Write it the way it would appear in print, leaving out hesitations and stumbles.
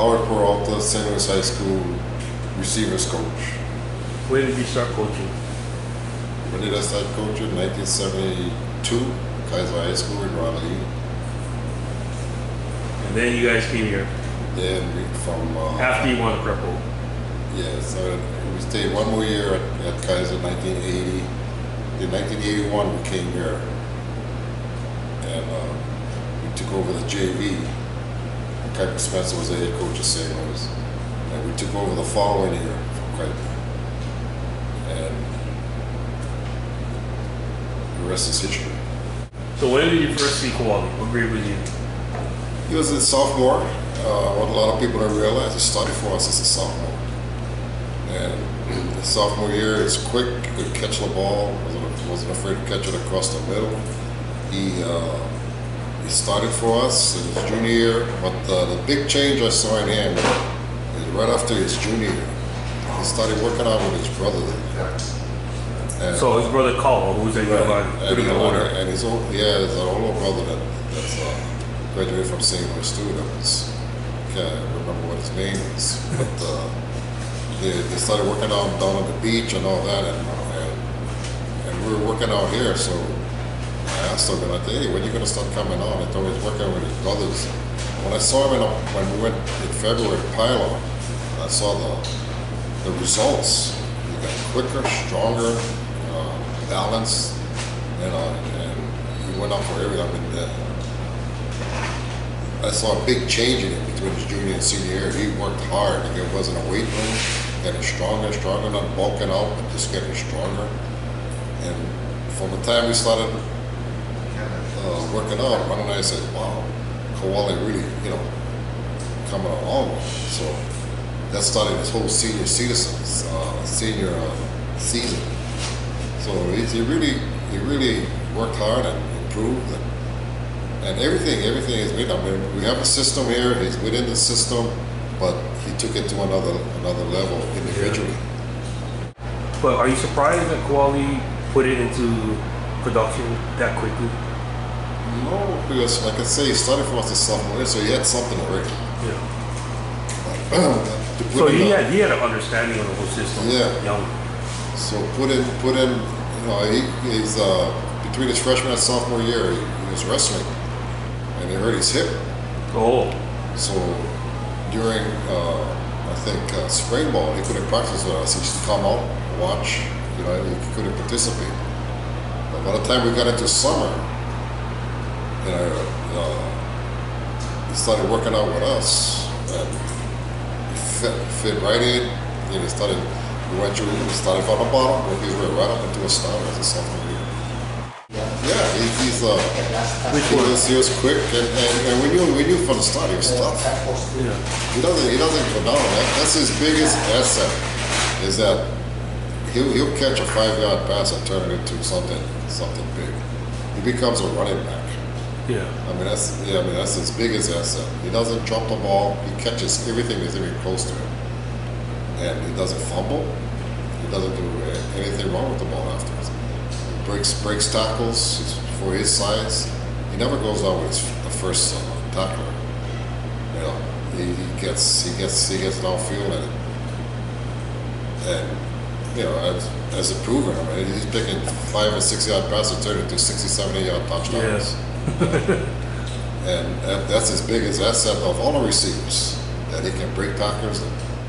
Peralta, St. Louis High School, receivers coach. When did you start coaching? When did I start coaching? 1972, Kaiser High School in Raleigh. And then you guys came here. Then from after you won the Prep Bowl. Yeah, so we stayed one more year at Kaiser, 1980. In 1981, we came here, and we took over the JV. Kuiper Spencer was the head coach of St. Louis, and we took over the following year from Kuiper. And the rest is history. So when did you first see Koali? What grade was you? He was a sophomore. What a lot of people don't realize, he started for us as a sophomore. And the sophomore year is quick, could catch the ball, wasn't afraid to catch it across the middle. He started for us in his junior year, but the big change I saw in him is right after his junior year. He started working out with his brother there. And so his brother Ko, who's a older. And his old, yeah, there's an older brother that's graduated from St. Louis too. I can't remember what his name is, but they started working out down on the beach and all that, and we were working out here. So I asked him, hey, when are you going to start coming on? I told him he's working with his brothers. When I saw him when we went in February to Pylon, I saw the results. He got quicker, stronger, balanced, and he went up for everything. I saw a big change in him between his junior and senior year. He worked hard. Like it wasn't a weight room. Getting stronger and stronger, not bulking out, but just getting stronger. And from the time we started working out, one night I said, wow, Koali really, coming along. So that started his whole senior season. So he really worked hard and improved. And everything is with him. I mean, we have a system here. He's within the system, but he took it to another level individually. But are you surprised that Koali put it into production that quickly? No, because like I say, he started from us as a sophomore, so he had something already. Yeah. So he had an understanding of the whole system. Yeah. Young. So put in. He's between his freshman and sophomore year, he was wrestling. And he hurt his hip. Oh. So during, I think, spring ball, he couldn't practice with us. He used to come out, watch, he couldn't participate. But by the time we got into summer, he started working out with us. And he fit right in. He started from the bottom, worked his way right up into a star as a sophomore year. Yeah, he was quick, and we knew from the start he was tough. Yeah. He doesn't go down. That's his biggest asset, is that he'll catch a 5-yard pass and turn it into something big. He becomes a running back. Yeah. I mean that's his biggest asset. He doesn't drop the ball. He catches everything that's even close to him, and he doesn't fumble. He doesn't do anything wrong with the ball afterwards. Breaks tackles for his size. He never goes out with the first tackler. He gets downfield and as a proven, I mean, he's picking 5 or 6 yard passes and turning into 60, 70-yard touchdowns. Yeah. and that's his biggest asset of all the receivers, that he can break tackles and